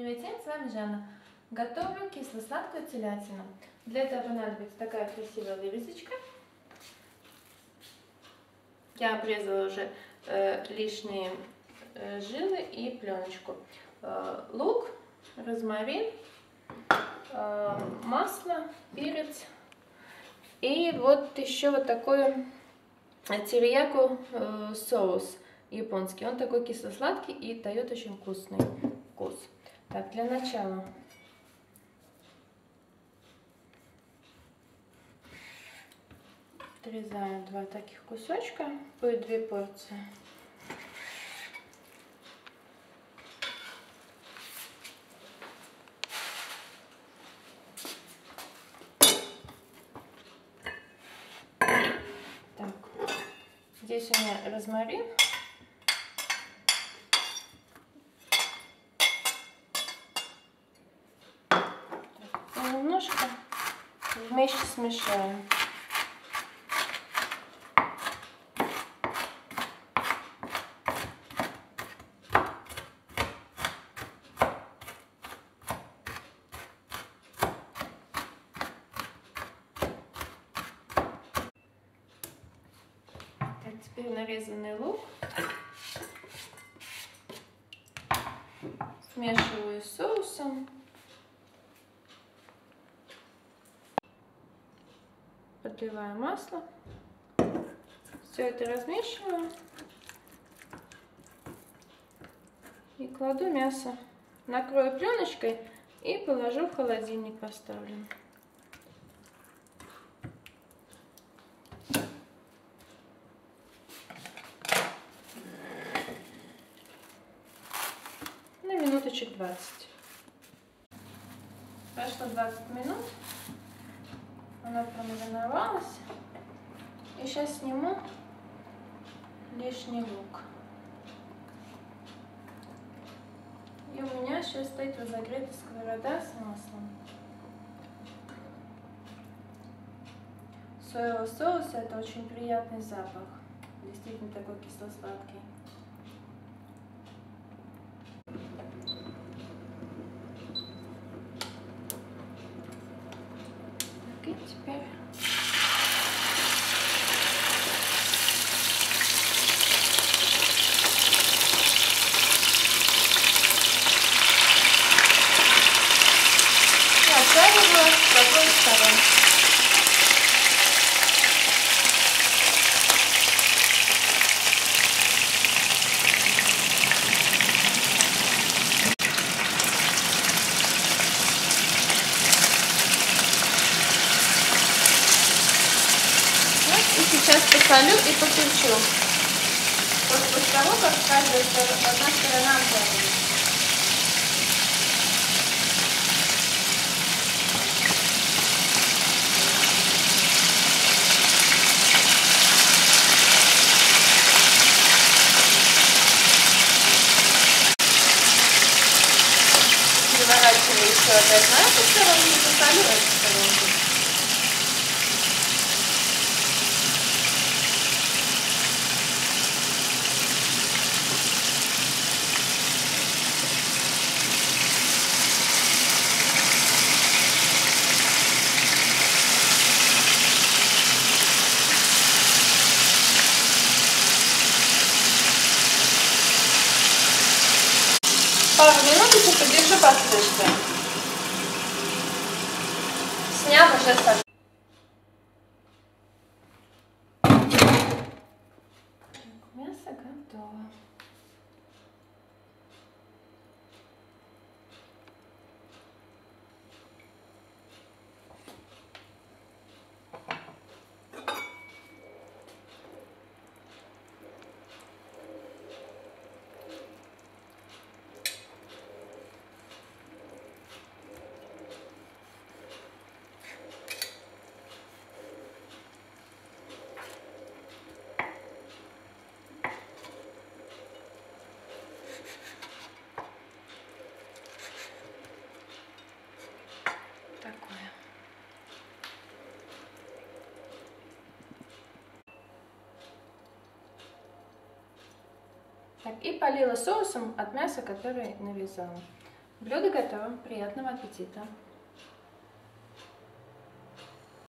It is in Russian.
Привет всем, с вами Жанна. Готовлю кисло-сладкую телятину. Для этого понадобится такая красивая вырезочка. Я обрезала уже лишние жилы и пленочку. Лук, розмарин, масло, перец. И вот еще вот такой терияку соус японский. Он такой кисло-сладкий и дает очень вкусный вкус. Так, для начала отрезаем 2 таких кусочка, будет 2 порции. Так, здесь у меня розмарин. Немножко вместе смешаем. Так, теперь нарезанный лук смешиваю с соусом. Подливаю масло. Все это размешиваю. И кладу мясо. Накрою пленочкой и положу в холодильник, поставлю. На минуточек 20. Прошло 20 минут. Она промариновалась. И сейчас сниму лишний лук. И у меня сейчас стоит разогретая сковорода с маслом. Соевого соуса — это очень приятный запах. Действительно такой кисло-сладкий. И теперь отправила с обоих сторон. И сейчас посолю и поперчу. После того, как одна сторона обжарена. Переворачиваю еще опять на эту сторону и посолю эту сторону. Пару минуточек подержу под крышкой. Снял уже со. Мясо готово. Так, и полила соусом от мяса, который навязала. Блюдо готово. Приятного аппетита!